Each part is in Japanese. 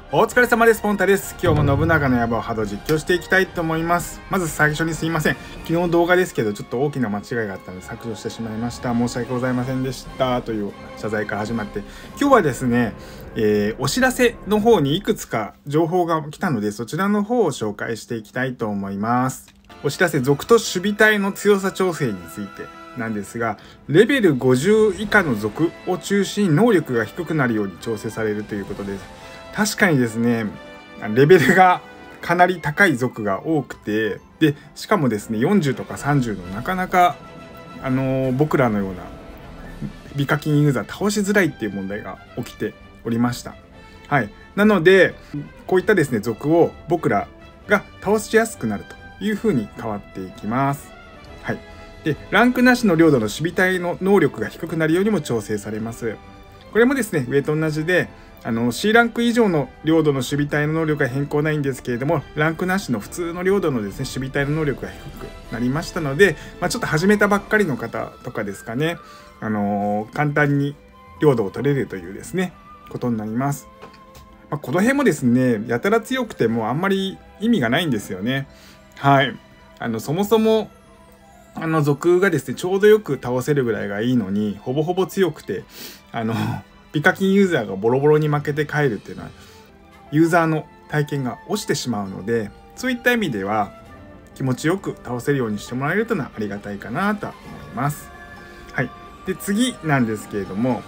お疲れ様です。ポンタです。今日も信長の野望を波動実況していきたいと思います。まず最初にすいません。昨日動画ですけどちょっと大きな間違いがあったので削除してしまいました。申し訳ございませんでしたという謝罪から始まって、今日はですね、お知らせの方にいくつか情報が来たのでそちらの方を紹介していきたいと思います。お知らせ、属と守備隊の強さ調整についてなんですが、レベル50以下の属を中心に能力が低くなるように調整されるということです。確かにですね、レベルがかなり高い属が多くて、でしかもですね40とか30のなかなか僕らのような美課金ユーザー倒しづらいっていう問題が起きておりました。はい、なのでこういったですね属を僕らが倒しやすくなるという風に変わっていきます。はい、でランクなしの領土の守備隊の能力が低くなるようにも調整されます。これもですね上と同じでC ランク以上の領土の守備隊の能力が変更ないんですけれども、ランクなしの普通の領土のですね守備隊の能力が低くなりましたので、ちょっと始めたばっかりの方とかですかね、簡単に領土を取れるというですねことになります。この辺もですねやたら強くてもあんまり意味がないんですよね。はい、そもそも属がですねちょうどよく倒せるぐらいがいいのに、ほぼほぼ強くて美課金ユーザーがボロボロに負けて帰るっていうのはユーザーの体験が落ちてしまうので、そういった意味では気持ちよく倒せるようにしてもらえるというのはありがたいかなと思います。はい、で次なんですけれども、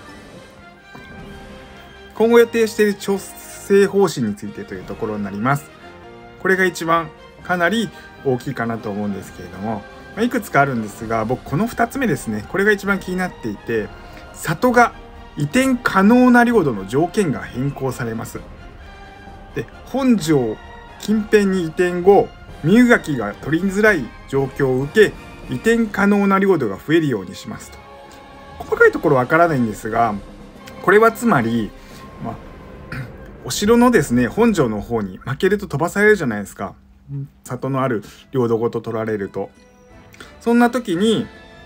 今後予定している調整方針についてというところになります。これが一番かなり大きいかなと思うんですけれども、いくつかあるんですが、僕この2つ目ですね、これが一番気になっていて、里が移転可能な領土の条件が変更されます。で本城近辺に移転後、身動きが取りづらい状況を受け移転可能な領土が増えるようにしますと。細かいところわからないんですが、これはつまり、お城のですね本城の方に負けると飛ばされるじゃないですか。里のある領土ごと取られると、そんな時に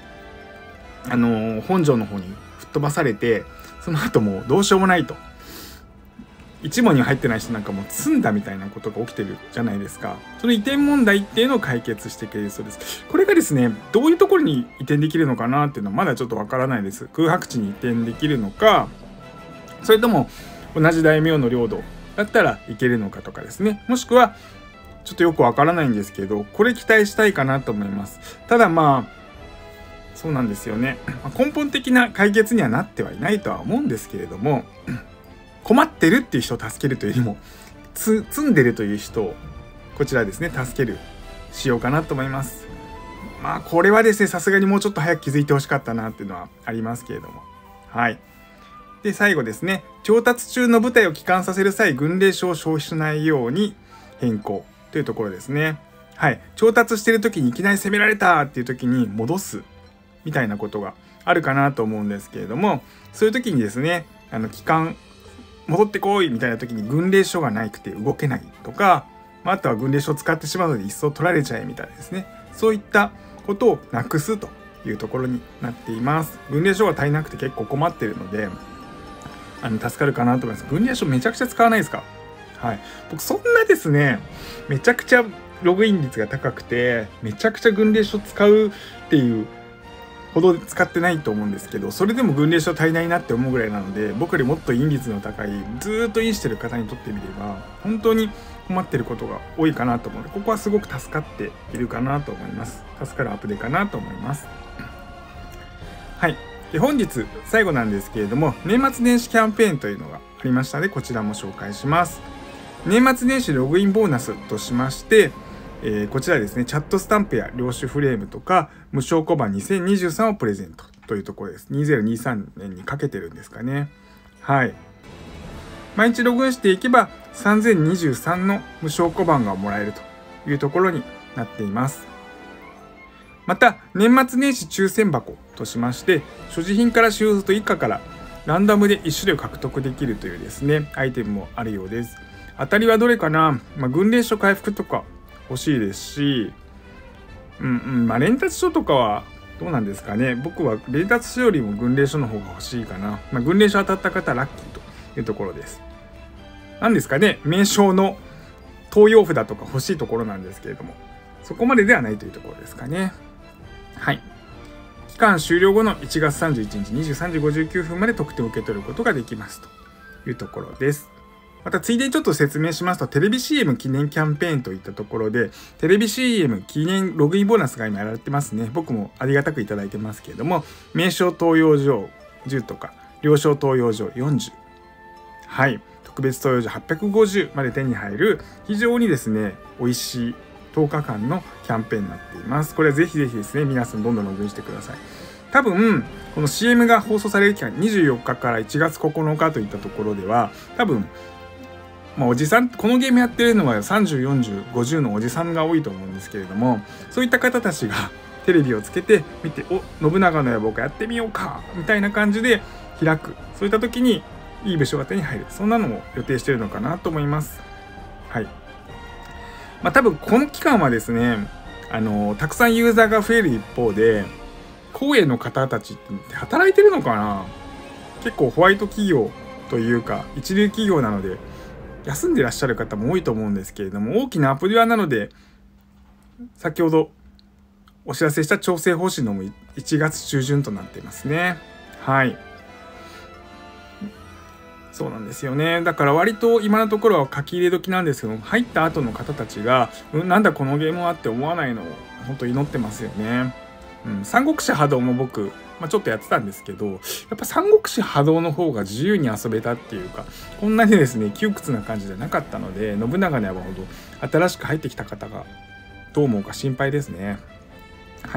本城の方に吹っ飛ばされて、その後もうどうしようもないと、一門に入ってない人なんかもう詰んだみたいなことが起きてるじゃないですか。その移転問題っていうのを解決してくれるそうです。これがですねどういうところに移転できるのかなっていうのはまだちょっとわからないです。空白地に移転できるのか、それとも同じ大名の領土だったらいけるのかとかですね、もしくはちょっとよくわからないんですけど、これ期待したいかなと思います。ただそうなんですよね。根本的な解決にはなってはいないとは思うんですけれども、困ってるっていう人を助けるというよりも積んでるという人をこちらですね助けるしようかなと思います。これはですねさすがにもうちょっと早く気づいてほしかったなっていうのはありますけれども。はい。で最後ですね、調達中の部隊を帰還させる際軍令書を消費しないように変更というところですね。はい、調達してる時にいきなり攻められたっていう時に戻すみたいなことがあるかなと思うんですけれども、そういう時にですね帰還戻ってこいみたいな時に軍令書がなくて動けないとか、あとは軍令書を使ってしまうので一層取られちゃえみたいですね、そういったことをなくすというところになっています。軍令書が足りなくて結構困っているので助かるかなと思います。軍令書めちゃくちゃ使わないですか？はい、僕そんなですねめちゃくちゃログイン率が高くてめちゃくちゃ軍令書使うっていうほど使ってないと思うんですけど、それでも軍令書足りないなって思うぐらいなので、僕よりもっとイン率の高いずーっとインしてる方にとってみれば本当に困ってることが多いかなと思うので、ここはすごく助かっているかなと思います。助かるアップデートかなと思います。はい、で本日最後なんですけれども、年末年始キャンペーンというのがありましたのでこちらも紹介します。年末年始ログインボーナスとしまして、こちらですねチャットスタンプや領収フレームとか無償小判2023をプレゼントというところです。2023年にかけてるんですかね。はい、毎日ログインしていけば3023の無償小判がもらえるというところになっています。また年末年始抽選箱としまして、所持品から収穫以下からランダムで1種類獲得できるというですねアイテムもあるようです。当たりはどれかな、軍令書回復とか欲しいですし、連達書とかはどうなんですかね。僕は連達書よりも軍令書の方が欲しいかな。軍令書当たった方はラッキーというところです。 何ですかね、名称の東洋札とか欲しいところなんですけれども、そこまでではないというところですかね。はい。期間終了後の1月31日23時59分まで特典を受け取ることができますというところです。またついでにちょっと説明しますと、テレビ CM 記念キャンペーンといったところで、テレビ CM 記念ログインボーナスが今やられてますね。僕もありがたくいただいてますけれども、名称登用状10とか、了承登用状40。はい。特別登用状850まで手に入る、非常にですね、美味しい10日間のキャンペーンになっています。これはぜひぜひですね、皆さんどんどんログインしてください。多分、この CM が放送される期間、24日から1月9日といったところでは、多分、おじさん、このゲームやってるのは30、40、50のおじさんが多いと思うんですけれども、そういった方たちがテレビをつけて見て、信長の野望かやってみようかみたいな感じで開く。そういった時にいい武将が手に入る。そんなのも予定しているのかなと思います。はい。多分この期間はですね、たくさんユーザーが増える一方で、公営の方たちって働いてるのかな？結構ホワイト企業というか、一流企業なので、休んでらっしゃる方も多いと思うんですけれども、大きなアプリはなので、先ほどお知らせした調整方針のも1月中旬となっていますね。はい。そうなんですよね。だから割と今のところは書き入れ時なんですけども、入った後の方たちが、なんだこのゲームはって思わないのを本当祈ってますよね。三国志波動も僕、ちょっとやってたんですけど、やっぱ三国志波動の方が自由に遊べたっていうか、こんなにですね、窮屈な感じじゃなかったので、信長の野望ほど新しく入ってきた方がどう思うか心配ですね。はい。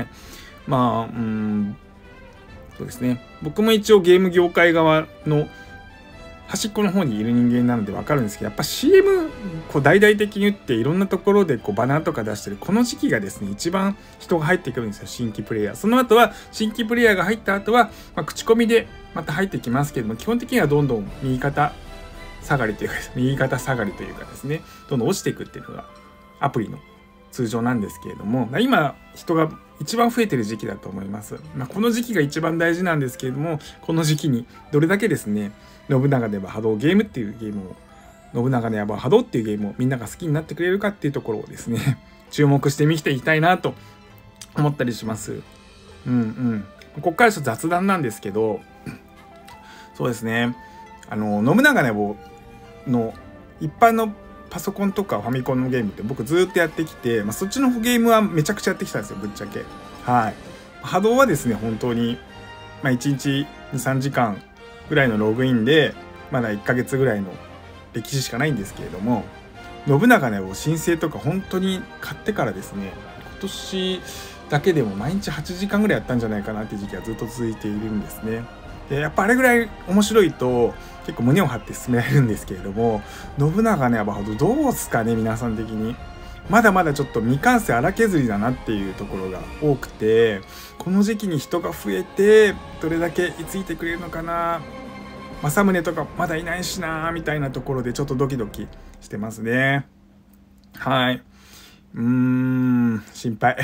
そうですね。僕も一応ゲーム業界側の端っこの方にいる人間なので分かるんですけど、やっぱ CM 大々的に言っていろんなところでバナーとか出してるこの時期がですね、一番人が入ってくるんですよ、新規プレイヤー。その後は新規プレイヤーが入った後は、口コミでまた入ってきますけども、基本的にはどんどん右肩下がりというかですね、どんどん落ちていくっていうのがアプリの通常なんですけれども、今人が一番増えてる時期だと思います。この時期が一番大事なんですけれども、この時期にどれだけですね、信長の野望波動ゲームっていうゲームを、信長の野望波動っていうゲームをみんなが好きになってくれるかっていうところをですね、注目して見ていきたいなと思ったりします。ここからちょっと雑談なんですけど、そうですね、信長の野望の一般のパソコンとかファミコンのゲームって僕ずっとやってきて、そっちのゲームはめちゃくちゃやってきたんですよ、ぶっちゃけ。はい。波動はですね、本当に、1日2、3時間ぐらいのログインで、まだ1ヶ月ぐらいの歴史しかないんですけれども、信長の野望申請とか本当に買ってからですね、今年だけでも毎日8時間ぐらいやったんじゃないかなっていう時期がずっと続いているんですね。でやっぱあれぐらい面白いと結構胸を張って進められるんですけれども、信長の野望波動どうすかね、皆さん的に。まだまだちょっと未完成荒削りだなっていうところが多くて、この時期に人が増えてどれだけ居ついてくれるのかな、政宗とかまだいないしなみたいなところでちょっとドキドキしてますね。はい。心配。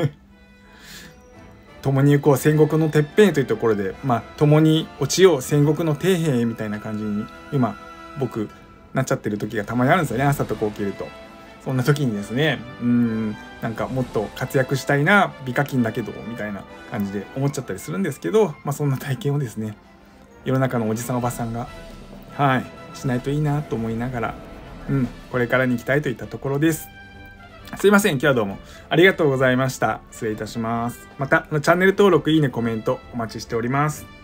共に行こう戦国のてっぺんというところで、共に落ちよう戦国の底辺みたいな感じに今僕なっちゃってる時がたまにあるんですよね、朝とこう起きると。そんな時にですね、なんかもっと活躍したいな、美課金だけどみたいな感じで思っちゃったりするんですけど、そんな体験をですね、世の中のおじさんおばさんがしないといいなと思いながら、これからに行きたいといったところです。すいません、今日はどうもありがとうございました。失礼いたします。またチャンネル登録、いいね、コメントお待ちしております。